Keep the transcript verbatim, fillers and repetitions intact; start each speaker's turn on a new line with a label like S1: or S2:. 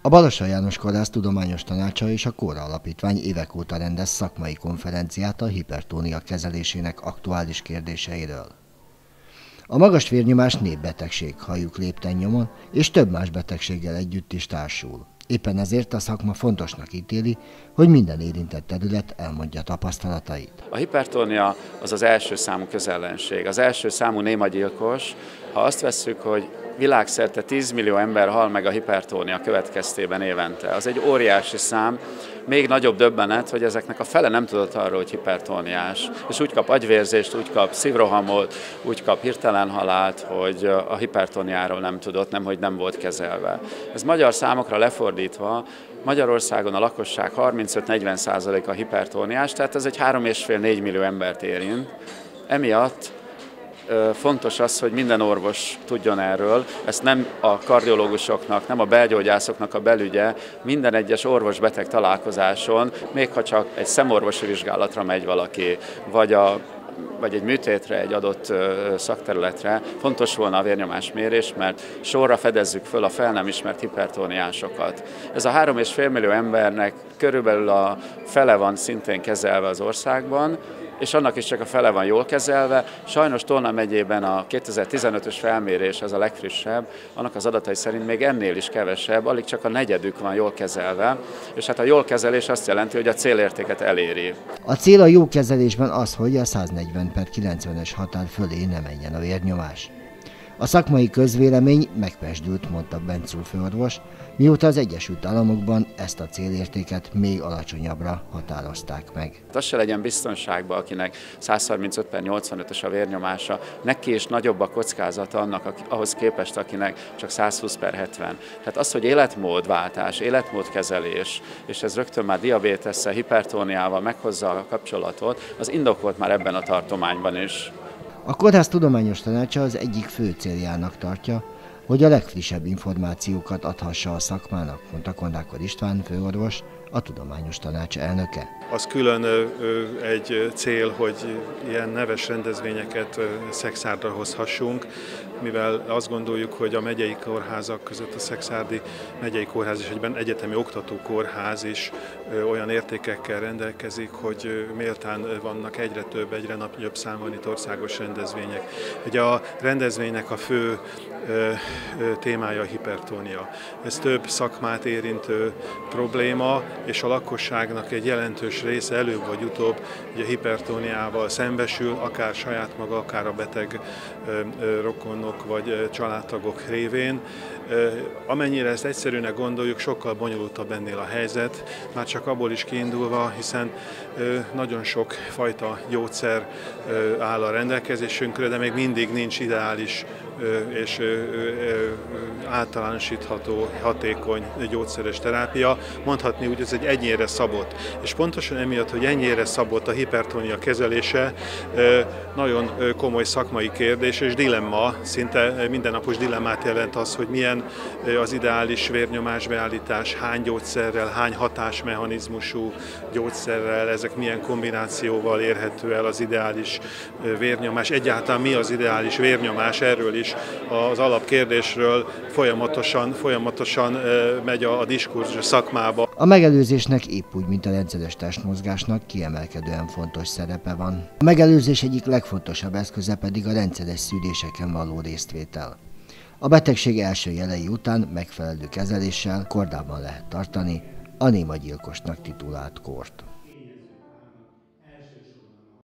S1: A Balassaly János Kórház Tudományos Tanácsa és a Kóra Alapítvány évek óta rendez szakmai konferenciát a hipertónia kezelésének aktuális kérdéseiről. A magas vérnyomás népbetegség, halljuk lépten nyomon, és több más betegséggel együtt is társul. Éppen ezért a szakma fontosnak ítéli, hogy minden érintett terület elmondja tapasztalatait.
S2: A hipertónia az az első számú közellenség, az első számú némagyilkos. Ha azt vesszük, hogy világszerte tíz millió ember hal meg a hipertónia következtében évente, az egy óriási szám. Még nagyobb döbbenet, hogy ezeknek a fele nem tudott arról, hogy hipertóniás, és úgy kap agyvérzést, úgy kap szívrohamot, úgy kap hirtelen halált, hogy a hipertóniáról nem tudott, nemhogy nem volt kezelve. Ez magyar számokra lefordítva, Magyarországon a lakosság harmincöt-negyven százaléka hipertóniás, tehát ez egy három egész öt-négy millió embert érint. Emiatt fontos az, hogy minden orvos tudjon erről, ezt nem a kardiológusoknak, nem a belgyógyászoknak a belügye, minden egyes orvos-beteg találkozáson, még ha csak egy szemorvosi vizsgálatra megy valaki, vagy, a, vagy egy műtétre, egy adott szakterületre, fontos volna a vérnyomásmérés, mert sorra fedezzük föl a fel nem ismert hipertóniásokat. Ez a három egész öt millió embernek körülbelül a fele van szintén kezelve az országban, és annak is csak a fele van jól kezelve. Sajnos Tolna megyében a kétezer-tizenötös felmérés, ez a legfrissebb, annak az adatai szerint még ennél is kevesebb, alig csak a negyedük van jól kezelve, és hát a jól kezelés azt jelenti, hogy a célértéket eléri.
S1: A cél a jó kezelésben az, hogy a száznegyven per kilencvenes határ fölé ne menjen a vérnyomás. A szakmai közvélemény megpezsdült, mondta Bencul főorvos, mióta az Egyesült Államokban ezt a célértéket még alacsonyabbra határozták meg.
S2: Az se legyen biztonságban, akinek száz harmincöt per nyolcvanötös a vérnyomása, neki is nagyobb a kockázata annak, ahhoz képest, akinek csak száz húsz per hetven. Tehát az, hogy életmódváltás, életmódkezelés, és ez rögtön már diabétesszel, hipertóniával meghozza a kapcsolatot, az indokolt már ebben a tartományban is.
S1: A Kórház Tudományos Tanácsa az egyik fő céljának tartja, hogy a legfrissebb információkat adhassa a szakmának, mondta Kondákor István főorvos, a Tudományos Tanács elnöke.
S3: Az külön egy cél, hogy ilyen neves rendezvényeket Szekszárdra hozhassunk, mivel azt gondoljuk, hogy a megyei kórházak között a Szekszárdi megyei kórház és egyben egyetemi oktatókórház is olyan értékekkel rendelkezik, hogy méltán vannak egyre több, egyre nagyobb számban itt országos rendezvények. Ugye a rendezvénynek a fő témája a hipertónia. Ez több szakmát érintő probléma, és a lakosságnak egy jelentős része előbb vagy utóbb ugye hipertóniával szembesül, akár saját maga, akár a beteg rokonok vagy családtagok révén. Amennyire ezt egyszerűnek gondoljuk, sokkal bonyolultabb ennél a helyzet, már csak abból is kiindulva, hiszen nagyon sok fajta gyógyszer áll a rendelkezésünkre, de még mindig nincs ideális és általánosítható, hatékony gyógyszeres terápia. Mondhatni úgy, ez egy egyénre szabott. És pontosan emiatt, hogy ennyire szabott a hipertónia kezelése, nagyon komoly szakmai kérdés és dilemma, szinte mindennapos dilemmát jelent az, hogy milyen az ideális vérnyomásbeállítás, hány gyógyszerrel, hány hatásmechanizmusú gyógyszerrel, ezek milyen kombinációval érhető el az ideális vérnyomás. Egyáltalán mi az ideális vérnyomás, erről is az alapkérdésről folyamatosan, folyamatosan megy a, a diskurzus a szakmába.
S1: A megelőzésnek épp úgy, mint a rendszeres testmozgásnak kiemelkedően fontos szerepe van. A megelőzés egyik legfontosabb eszköze pedig a rendszeres szűréseken való résztvétel. A betegség első jelei után megfelelő kezeléssel kordában lehet tartani a némagyilkosnak titulált kort.